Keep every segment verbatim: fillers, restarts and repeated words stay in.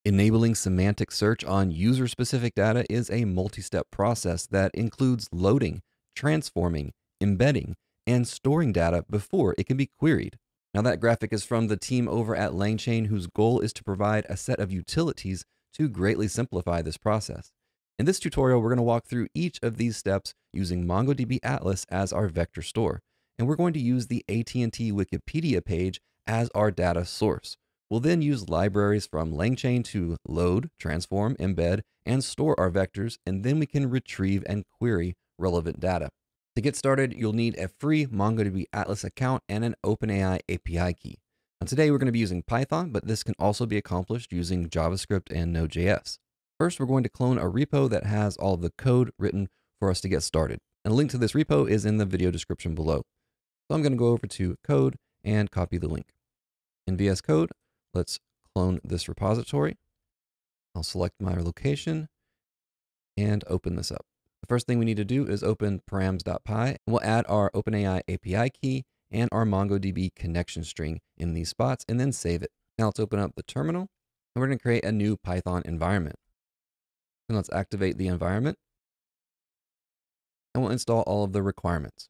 Enabling semantic search on user-specific data is a multi-step process that includes loading, transforming, embedding, and storing data before it can be queried. Now, that graphic is from the team over at LangChain, whose goal is to provide a set of utilities to greatly simplify this process. In this tutorial, we're going to walk through each of these steps using MongoDB Atlas as our vector store, and we're going to use the A T and T Wikipedia page as our data source. We'll then use libraries from LangChain to load, transform, embed, and store our vectors, and then we can retrieve and query relevant data. To get started, you'll need a free MongoDB Atlas account and an OpenAI A P I key. And today we're going to be using Python, but this can also be accomplished using JavaScript and Node.js. First, we're going to clone a repo that has all of the code written for us to get started. And a link to this repo is in the video description below. So I'm going to go over to code and copy the link. In V S Code, let's clone this repository. I'll select my location and open this up. The first thing we need to do is open params.py, and we'll add our OpenAI A P I key and our MongoDB connection string in these spots, and then save it. Now let's open up the terminal, and we're going to create a new Python environment. And let's activate the environment, and we'll install all of the requirements.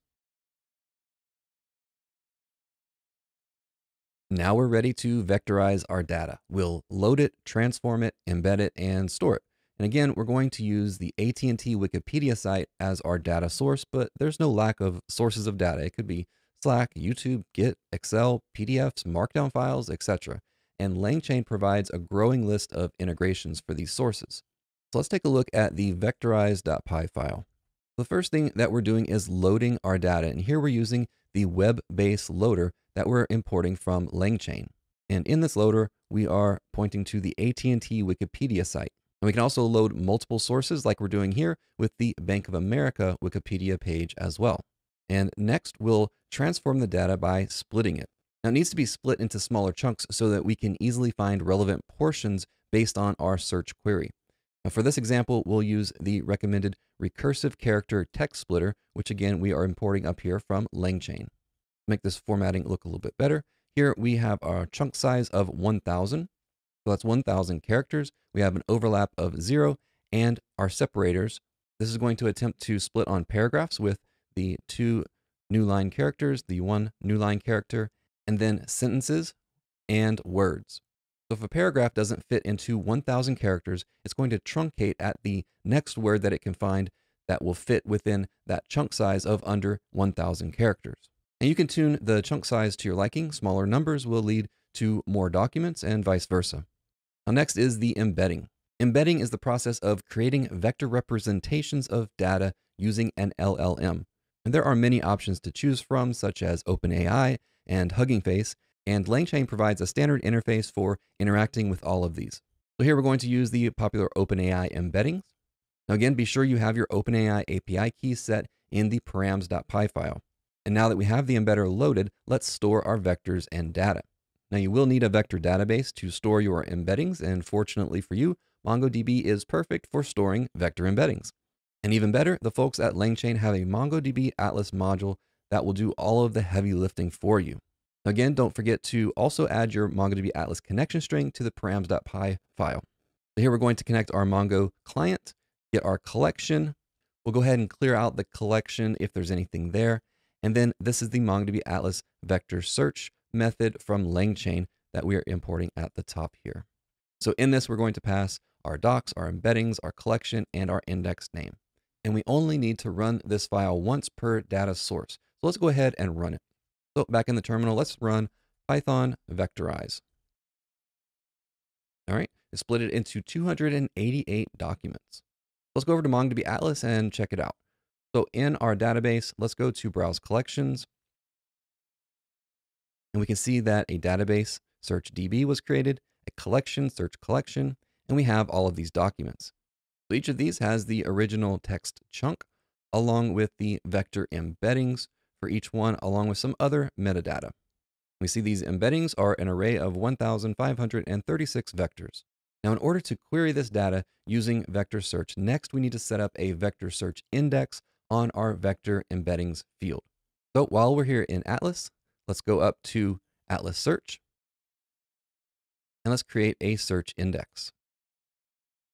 Now we're ready to vectorize our data. We'll load it, transform it, embed it, and store it. And again, we're going to use the A T and T Wikipedia site as our data source, but there's no lack of sources of data. It could be Slack, YouTube, Git, Excel, P D Fs, Markdown files, et cetera. And LangChain provides a growing list of integrations for these sources. So let's take a look at the vectorize.py file. The first thing that we're doing is loading our data. And here we're using the web-based loader that we're importing from LangChain. And in this loader, we are pointing to the A T and T Wikipedia site. And we can also load multiple sources like we're doing here with the Bank of America Wikipedia page as well. And next, we'll transform the data by splitting it. Now, it needs to be split into smaller chunks so that we can easily find relevant portions based on our search query. Now, for this example, we'll use the recommended recursive character text splitter, which again, we are importing up here from LangChain. To make this formatting look a little bit better, here we have our chunk size of one thousand. So that's one thousand characters. We have an overlap of zero, and our separators. This is going to attempt to split on paragraphs with the two new line characters, the one new line character, and then sentences and words. So if a paragraph doesn't fit into one thousand characters, it's going to truncate at the next word that it can find that will fit within that chunk size of under one thousand characters. And you can tune the chunk size to your liking. Smaller numbers will lead to more documents and vice versa. Now, next is the embedding. Embedding is the process of creating vector representations of data using an L L M. And there are many options to choose from, such as OpenAI and Hugging Face, and LangChain provides a standard interface for interacting with all of these. So here we're going to use the popular OpenAI embeddings. Now again, be sure you have your OpenAI A P I key set in the params.py file. And now that we have the embedder loaded, let's store our vectors and data. Now, you will need a vector database to store your embeddings, and fortunately for you, MongoDB is perfect for storing vector embeddings. And even better, the folks at LangChain have a MongoDB Atlas module that will do all of the heavy lifting for you. Again, don't forget to also add your MongoDB Atlas connection string to the params.py file. So here we're going to connect our Mongo client, get our collection. We'll go ahead and clear out the collection if there's anything there. And then this is the MongoDB Atlas vector search method from LangChain that we are importing at the top here. So in this, we're going to pass our docs, our embeddings, our collection, and our index name. And we only need to run this file once per data source. So let's go ahead and run it. So back in the terminal, let's run Python vectorize. All right, it split it into two hundred eighty-eight documents. Let's go over to MongoDB Atlas and check it out. So in our database, let's go to Browse Collections. And we can see that a database search D B was created, a collection search collection, and we have all of these documents. So each of these has the original text chunk along with the vector embeddings for each one, along with some other metadata. We see these embeddings are an array of one thousand five hundred thirty-six vectors. Now, in order to query this data using vector search, next we need to set up a vector search index on our vector embeddings field. So while we're here in Atlas, let's go up to Atlas Search, and let's create a search index.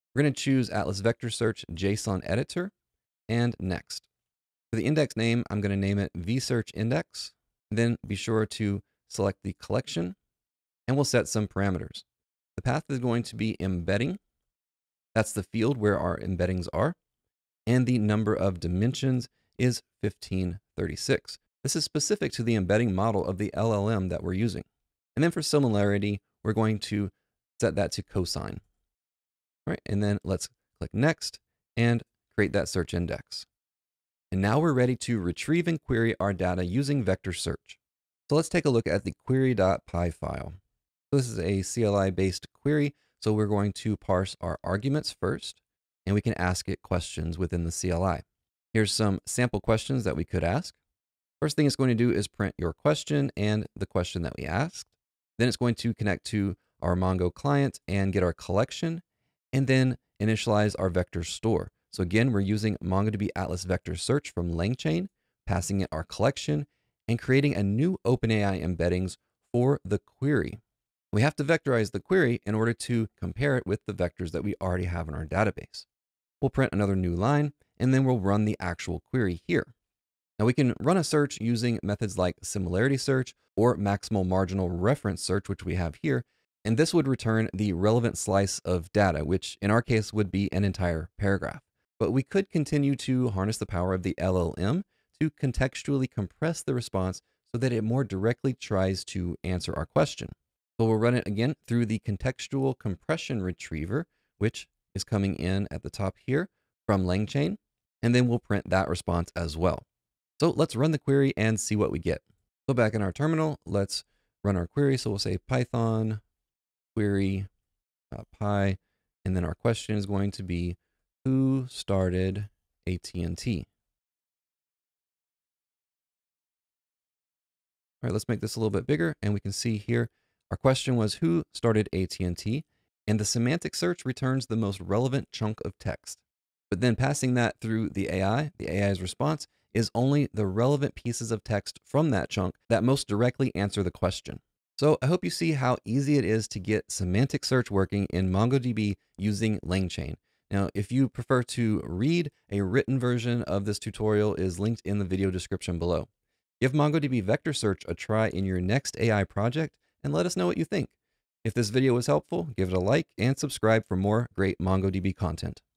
We're going to choose Atlas Vector Search JSON Editor and next. For the index name, I'm going to name it vSearch Index. Then be sure to select the collection and we'll set some parameters. The path is going to be embedding. That's the field where our embeddings are. And the number of dimensions is fifteen thirty-six. This is specific to the embedding model of the L L M that we're using. And then for similarity, we're going to set that to cosine. All right, and then let's click next and create that search index. And now we're ready to retrieve and query our data using vector search. So let's take a look at the query.py file. This is a C L I-based query, so we're going to parse our arguments first, and we can ask it questions within the C L I. Here's some sample questions that we could ask. First thing it's going to do is print your question and the question that we asked. Then it's going to connect to our Mongo client and get our collection, and then initialize our vector store. So again, we're using MongoDB Atlas Vector Search from LangChain, passing it our collection, and creating a new OpenAI embeddings for the query. We have to vectorize the query in order to compare it with the vectors that we already have in our database. We'll print another new line, and then we'll run the actual query here. Now we can run a search using methods like similarity search or maximal marginal reference search, which we have here, and this would return the relevant slice of data, which in our case would be an entire paragraph. But we could continue to harness the power of the L L M to contextually compress the response so that it more directly tries to answer our question. So we'll run it again through the contextual compression retriever, which is coming in at the top here from LangChain, and then we'll print that response as well. So let's run the query and see what we get. So back in our terminal, let's run our query. So we'll say Python query.py, and then our question is going to be, who started A T and T? All right, let's make this a little bit bigger, and we can see here, our question was who started A T and T, and the semantic search returns the most relevant chunk of text. But then passing that through the A I, the A I's response is only the relevant pieces of text from that chunk that most directly answer the question. So I hope you see how easy it is to get semantic search working in MongoDB using LangChain. Now, if you prefer to read, a written version of this tutorial is linked in the video description below. Give MongoDB Vector Search a try in your next A I project and let us know what you think. If this video was helpful, give it a like and subscribe for more great MongoDB content.